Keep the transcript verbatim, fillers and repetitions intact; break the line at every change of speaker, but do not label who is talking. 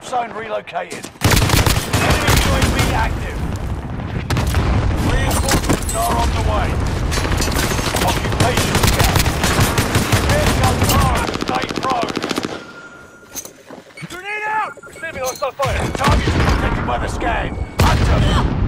zone relocated. Enemy U A V active. Reinforcements are on the way. Occupation scout. Airgun armed. Stay prone. Grenade out! Leaving on fire. Target's protected by the scan. Hunter!